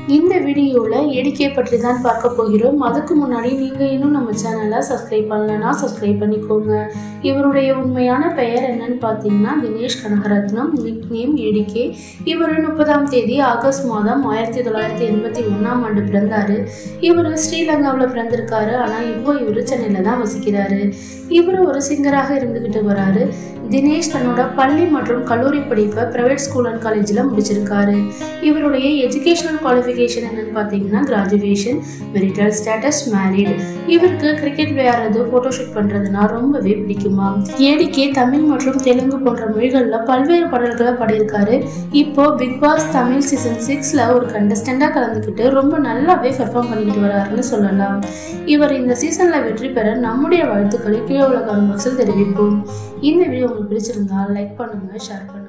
இந்த வீடியோவில் ஏடிகே பற்றி தான் பார்க்க போகிறோம். அதுக்கு முன்னாடி நீங்கள் இன்னும் நம்ம சேனலை சப்ஸ்கிரைப் பண்ணலன்னா சப்ஸ்கிரைப் பண்ணிக்கோங்க. இவருடைய உண்மையான பெயர் என்னன்னு பார்த்தீங்கன்னா Dinesh Kanagaratnam, nick name ADK. இவர் 30ஆம் தேதி ஆகஸ்ட் மாதம் 1981ஆம் ஆண்டு பிறந்தார். இவர் ஸ்ரீலங்காவில் பிறந்திருக்காரு. ஆனால் இப்போ இவர் சென்னையில் தான் வசிக்கிறாரு. இவர் ஒரு சிங்கராக இருந்துக்கிட்டு வராரு. தினேஷ் தன்னோட பள்ளி மற்றும் கல்லூரி படிப்பை பிரைவேட் ஸ்கூல் அண்ட் காலேஜில் முடிச்சிருக்காரு. இவருடைய எஜுகேஷனல் குவாலிஃபிகேஷன் என்னன்னு பார்த்தீங்கன்னா கிராஜுவேஷன், மெரிட்டல் ஸ்டேட்டஸ், மேரிட். இவருக்கு கிரிக்கெட் விளையாடுறது, போட்டோஷூட் பண்ணுறதுனா ரொம்பவே பிடிக்குமா. ஏடிகே தமிழ் மற்றும் தெலுங்கு போன்ற மொழிகளில் பல்வேறு பாடல்களை பாடியிருக்காரு. இப்போ பிக் பாஸ் தமிழ் சீசன் 6ல் ஒரு கண்டஸ்டண்டாக கலந்துக்கிட்டு ரொம்ப நல்லாவே பெர்ஃபார்ம் பண்ணிக்கிட்டு வராருன்னு சொல்லலாம். இவர் இந்த சீசனில் வெற்றி பெற நம்முடைய வாழ்த்துக்களை கீழே உள்ள கமெண்ட் பாக்ஸில் தெரிவிப்போம். இந்த வீடியோ உங்களுக்கு பிடிச்சிருந்தா லைக் பண்ணுங்க, ஷேர் பண்ணுங்க.